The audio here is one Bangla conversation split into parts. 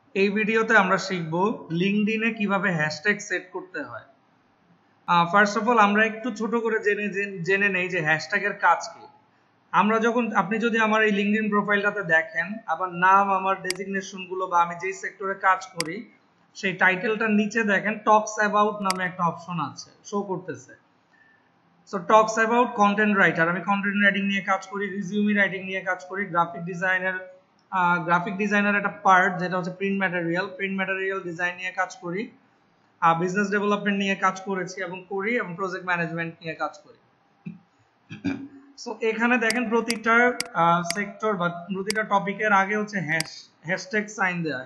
এই ভিডিওতে আমরা শিখব লিঙ্কডইনে কিভাবে হ্যাশট্যাগ সেট করতে হয়। ফার্স্ট অফ অল আমরা একটু ছোট করে জেনে নেই যে হ্যাশট্যাগের কাজ কি। আপনি যদি আমার এই লিঙ্কডইন প্রোফাইলটাতে দেখেন, আমার নাম, আমার ডেজিগনেশন গুলো বা আমি যেই সেক্টরে কাজ করি সেই টাইটেলটার নিচে দেখেন টকস অ্যাবাউট নামে একটা অপশন আছে, শো করতেছে। So talks about content writer, আমি কন্টেন্ট রাইটিং নিয়ে কাজ করি, রিজিউমি রাইটিং নিয়ে কাজ করি, গ্রাফিক ডিজাইনার একটা পার্ট যেটা হচ্ছে প্রিন্ট ম্যাটেরিয়াল ডিজাইন নিয়ে কাজ করি, বিজনেস ডেভেলপমেন্ট নিয়ে কাজ করেছি এবং করি, এবং প্রজেক্ট ম্যানেজমেন্ট নিয়ে কাজ করি। সো এখানে দেখেন প্রতিটা সেক্টর বা প্রতিটা টপিকের আগে হচ্ছে হ্যাশট্যাগ সাইন দেয়া,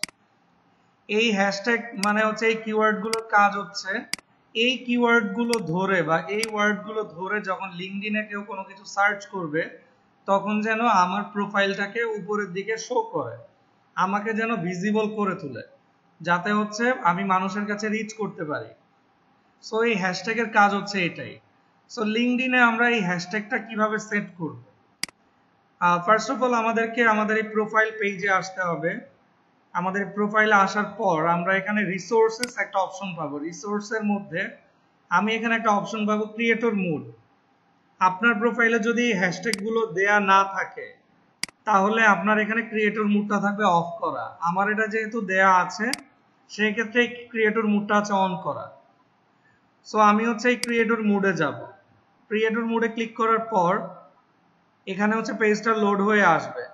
এই হ্যাশট্যাগ মানে হচ্ছে এই কিওয়ার্ড গুলোর কাজ হচ্ছে এই কিওয়ার্ড গুলো ধরে বা এই ওয়ার্ড গুলো ধরে যখন লিঙ্কডইনে কেউ কোনো কিছু সার্চ করবে তখন যেন আমার প্রোফাইলটাকে উপরের দিকে শো করে, আমাকে যেন ভিজিবল করে তোলে, যাতে হচ্ছে আমি মানুষের কাছে রিচ করতে পারি। সো এই হ্যাশট্যাগের কাজ হচ্ছে এটাই। সো লিঙ্কডইনে আমরা এই হ্যাশট্যাগটা কিভাবে সেট করব? ফার্স্ট অফ অল আমাদেরকে আমাদের এই প্রোফাইল পেজে আসতে হবে। আমাদের প্রোফাইলে আসার পর আমরা এখানে রিসোর্সেস একটা অপশন পাবো। রিসোর্সের মধ্যে আমি এখানে একটা অপশন পাবো ক্রিয়েটর মুড। আপনার প্রোফাইলে যদি হ্যাশট্যাগ গুলো দেয়া না থাকে তাহলে আপনার এখানে ক্রিয়েটর মুডটা থাকবে অফ করা। আমার এটা যেহেতু দেয়া আছে সেই ক্ষেত্রে ক্রিয়েটর মুডটা আছে অন করা। সো আমি হচ্ছে এই ক্রিয়েটর মুডে যাব। ক্রিয়েটর মুডে ক্লিক করার পর এখানে হচ্ছে পেজটা লোড হয়ে আসবে।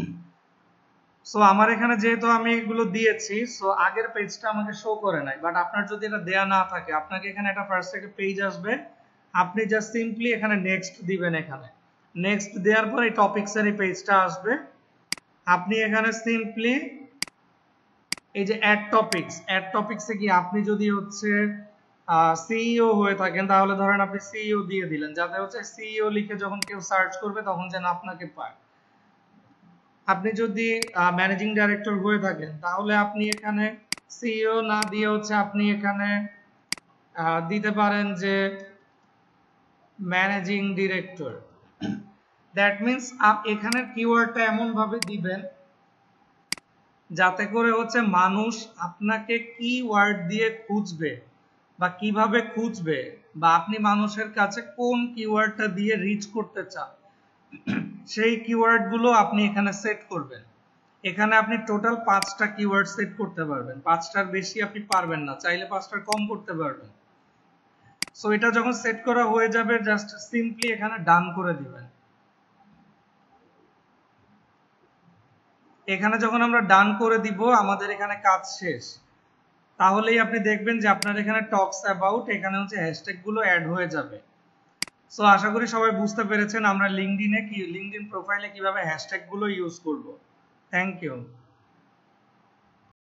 সো আমার এখানে যেহেতু আমি এগুলো দিয়েছি, সো আগের পেজটা আমাকে শো করে নাই, বাট আপনার যদি এটা দেয়া না থাকে আপনাকে এখানে একটা ফার্স্ট একটা পেজ আসবে, আপনি জাস্ট সিম্পলি এখানে নেক্সট দিবেন। এখানে নেক্সট দেওয়ার পর এই টপিকস এর এই পেজটা আসবে। আপনি এখানে সিম্পলি এই যে অ্যাড টপিকসে গিয়ে আপনি যদি হচ্ছে সিইও হয়ে থাকেন তাহলে ধরেন আপনি সিইও দিয়ে দিলেন, যাতে হচ্ছে সিইও লিখে যখন কেউ সার্চ করবে তখন যেন আপনাকে পায়। আপনি যদি ম্যানেজিং ডাইরেক্টর হয়ে থাকেন তাহলে আপনি এখানে সিইও না দিয়ে হচ্ছে আপনি এখানে দিতে পারেন যে ম্যানেজিং ডিরেক্টর। দ্যাট মিন্স এখানে কিওয়ার্ডটা এমন ভাবে দিবেন যাতে করে হচ্ছে মানুষ আপনাকে কি ওয়ার্ড দিয়ে খুঁজবে বা কিভাবে খুঁজবে, বা আপনি মানুষের কাছে কোন কিওয়ার্ডটা দিয়ে রিচ করতে চান সেই কিওয়ার্ড গুলো আপনি এখানে সেট করবেন। এখানে আপনি টোটাল 5টা কিওয়ার্ড সেট করতে পারবেন, 5টার বেশি আপনি পারবেন না, চাইলে 5টার কম করতে পারবেন। সো এটা যখন সেট করা হয়ে যাবে জাস্ট সিম্পলি এখানে ডান করে দিবেন। এখানে যখন আমরা ডান করে দিব আমাদের এখানে কাজ শেষ। তাহলেই আপনি দেখবেন যে আপনার এখানে টকস অ্যাবাউট এখানে হচ্ছে হ্যাশট্যাগ গুলো অ্যাড হয়ে যাবে। সো আশা করি সবাই বুঝতে পেরেছেন আমরা লিঙ্কডইন প্রোফাইলে কিভাবে হ্যাশট্যাগ গুলো ইউজ করব। Thank you.